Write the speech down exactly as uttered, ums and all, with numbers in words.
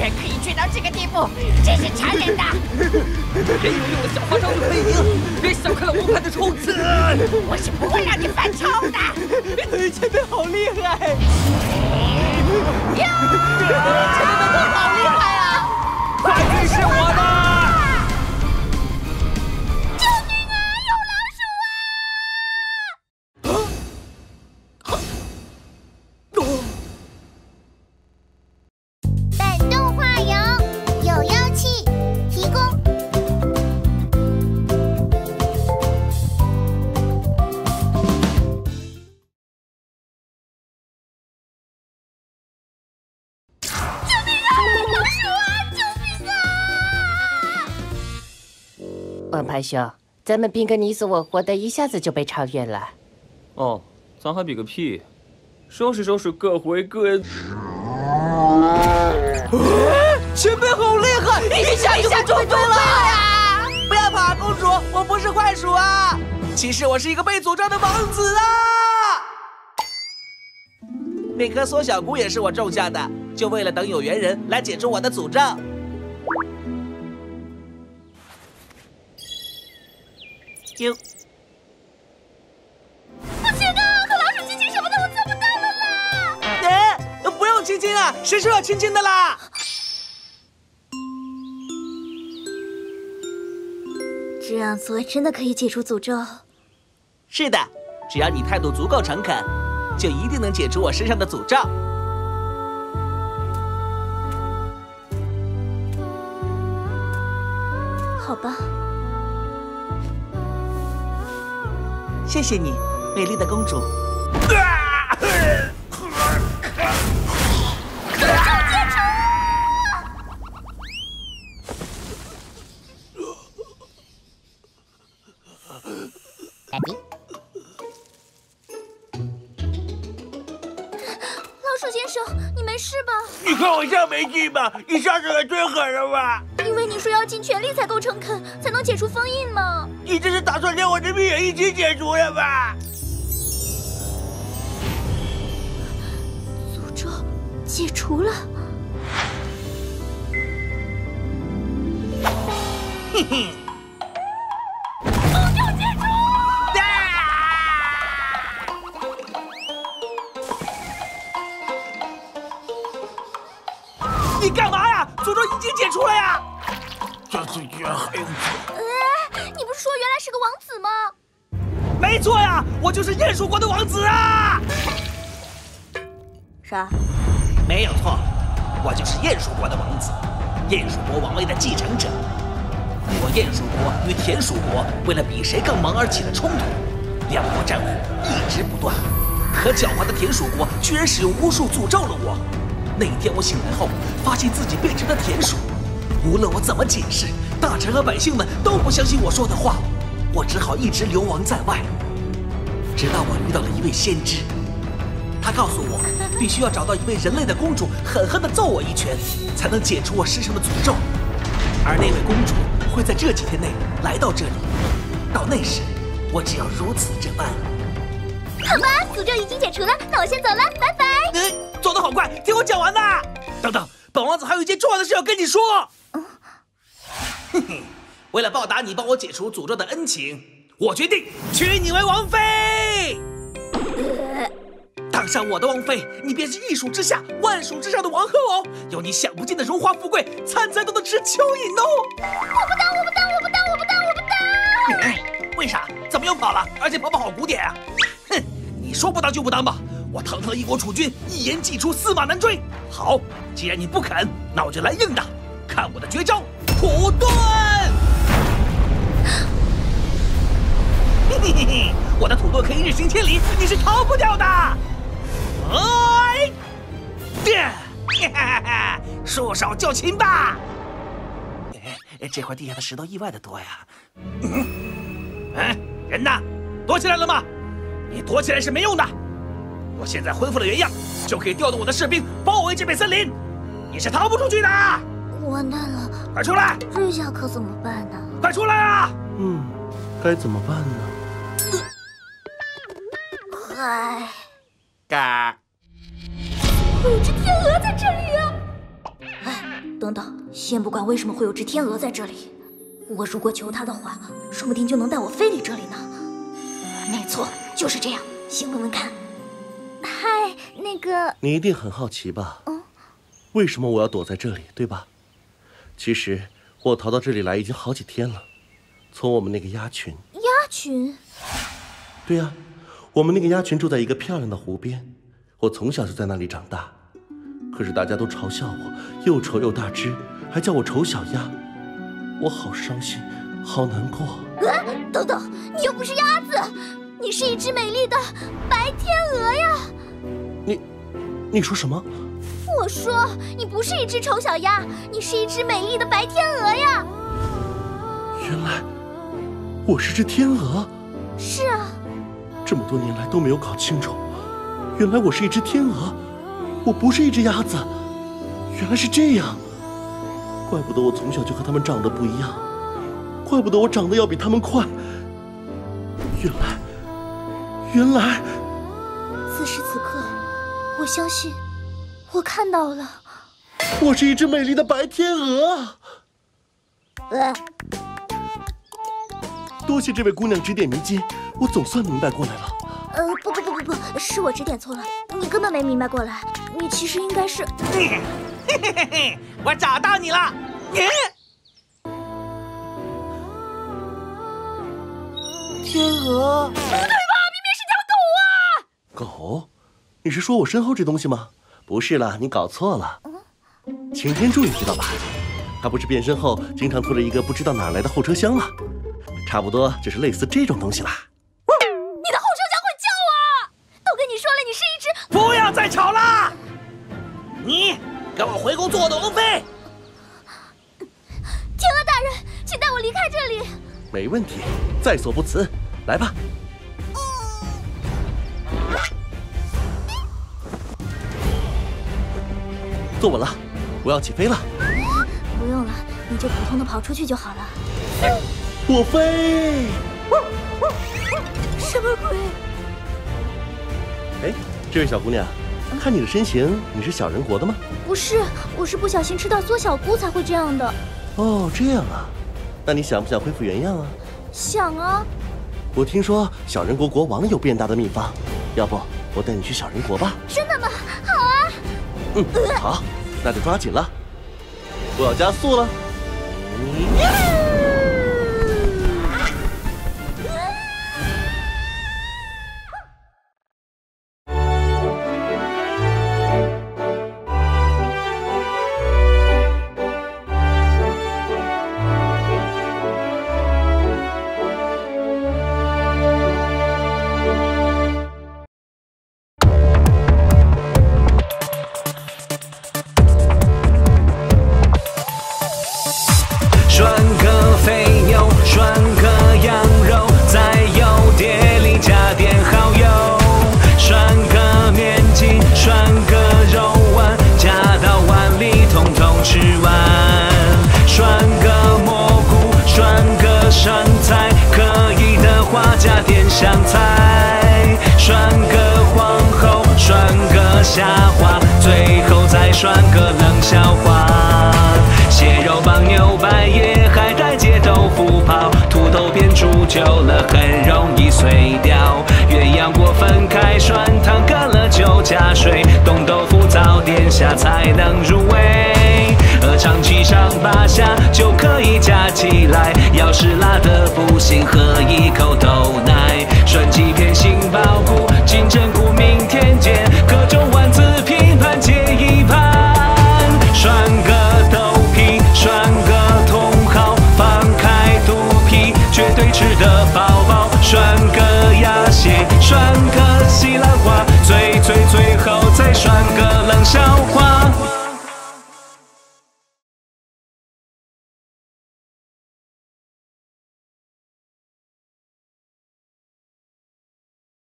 然可以倔到这个地步，真是残忍的！ 别以为用了小花招就可以赢，别小看了王牌的冲刺！ 我是不会让你犯冲的。 前辈好厉害！ 呀！前辈们好厉害啊！ 快去是我的！ 王牌兄，咱们拼个你死我活的，一下子就被超越了。 哦，咱还比个屁！收拾收拾，各回各。 前辈好厉害，一下一下就会中了呀！不要跑，公主，我不是坏鼠啊！其实我是一个被诅咒的王子啊！那棵缩小菇也是我种下的，就为了等有缘人来解除我的诅咒。 丢！ 不行啊，和老鼠亲亲什么的，我做不到了啦！ 哎，不用亲亲啊，谁说要亲亲的啦？ 这样做真的可以解除诅咒？ 是的，只要你态度足够诚恳，就一定能解除我身上的诅咒。 好吧。 谢谢你，美丽的公主。 老鼠先生，你没事吧？ 你看我像没劲吧？你上次可最狠了吧？ 因为你说要尽全力才够诚恳，才能解除封印嘛。 你这是打算连我的命也一起解除了吧？ 诅咒解除了。 嘿嘿。 诅咒解除！ 你干嘛呀？诅咒已经解除了呀！ 这次居然还用错！ 哎，你不是说原来是个王子吗？ 没错呀，我就是鼹鼠国的王子啊！ 啥？ 没有错，我就是鼹鼠国的王子，鼹鼠国王位的继承者。我鼹鼠国与田鼠国为了比谁更忙而起了冲突，两国战火一直不断。可狡猾的田鼠国居然使用巫术诅咒了我。那一天我醒来后，发现自己变成了田鼠。 无论我怎么解释，大臣和百姓们都不相信我说的话，我只好一直流亡在外。直到我遇到了一位先知，他告诉我，必须要找到一位人类的公主，狠狠地揍我一拳，才能解除我身上的诅咒。而那位公主会在这几天内来到这里，到那时，我只要如此这般。 好吧，诅咒已经解除了，那我先走了，拜拜。 嗯，走得好快，听我讲完呐！等等，本王子还有一件重要的事要跟你说。 嘿嘿，为了报答你帮我解除诅咒的恩情，我决定娶你为王妃。当上我的王妃，你便是一鼠之下、万鼠之上的王后哦，有你享不尽的荣华富贵，餐餐都能吃蚯蚓哦。 我不当，我不当，我不当，我不当，我不当。 哎，为啥？怎么又跑了？而且跑跑好古典啊！哼，你说不当就不当吧。我堂堂一国储君，一言既出，驷马难追。好，既然你不肯，那我就来硬的，看我的绝招。 土遁！嘿嘿嘿嘿，我的土遁可以日行千里，你是逃不掉的。哎，电！哈哈哈，束手就擒吧。哎，这块地下的石头意外的多呀。嗯，哎，人呢？躲起来了吗？你躲起来是没用的。我现在恢复了原样，就可以调动我的士兵包围这片森林，你是逃不出去的。 完蛋了！ 快出来！ 这下可怎么办呢？ 快出来啊！ 嗯，该怎么办呢？ 唉， 嘎！ 有只天鹅在这里啊！哎， 等等，先不管为什么会有只天鹅在这里，我如果求他的话，说不定就能带我飞离这里呢。没错，就是这样。先问问看。 嗨，那个…… 你一定很好奇吧？ 嗯。 为什么我要躲在这里，对吧？其实我逃到这里来已经好几天了，从我们那个鸭群。 鸭群？ 对呀，我们那个鸭群住在一个漂亮的湖边，我从小就在那里长大。可是大家都嘲笑我又丑又大只，还叫我丑小鸭，我好伤心，好难过。 啊，等等，你又不是鸭子，你是一只美丽的白天鹅呀！ 你，你说什么？ 我说你不是一只丑小鸭，你是一只美丽的白天鹅呀！ 原来我是只天鹅。 是啊， 这么多年来都没有搞清楚，原来我是一只天鹅，我不是一只鸭子。原来是这样，怪不得我从小就和他们长得不一样，怪不得我长得要比他们快。原来，原来， 此时此刻，我相信我看到了， 我是一只美丽的白天鹅。 呃， 多谢这位姑娘指点迷津，我总算明白过来了。 呃，不不不不不，是我指点错了，你根本没明白过来，你其实应该是…… 嘿嘿嘿嘿，我找到你了！你天鹅？ 不对吧？明明是条狗啊！ 狗？你是说我身后这东西吗？不是啦，你搞错了。擎天柱你知道吧？它不是变身后经常拖着一个不知道哪来的后车厢吗？差不多就是类似这种东西啦。 你的后车厢会叫啊！都跟你说了，你是一只…… 不要再吵了！你跟我回宫做我的王妃。 天鹅大人，请带我离开这里。 没问题，在所不辞。来吧。坐稳了，我要起飞了。 不用了，你就普通的跑出去就好了。 我飞！ 什么鬼？ 哎，这位小姑娘，看你的身形，你是小人国的吗？ 不是，我是不小心吃到缩小菇才会这样的。 哦，这样啊，那你想不想恢复原样啊？ 想啊。 我听说小人国国王有变大的秘方，要不我带你去小人国吧？ 真的吗？好啊。 嗯，好，那就抓紧了，我要加速了。 涮个肥牛，涮个羊肉，再有碟里加点蚝油，涮个面筋，涮个肉丸，加到碗里统统吃完。涮个蘑菇，涮个生菜，可以的话加点香菜。涮个皇后，涮个虾滑，最后再涮个冷笑话。蟹肉棒牛百叶，海带结豆腐泡，土豆变煮久了很容易碎掉。鸳鸯锅分开涮，汤干了就加水，冻豆腐早点下才能入味。鹅肠七上八下就可以加起来，要是辣的不行，喝一口豆奶。涮鸡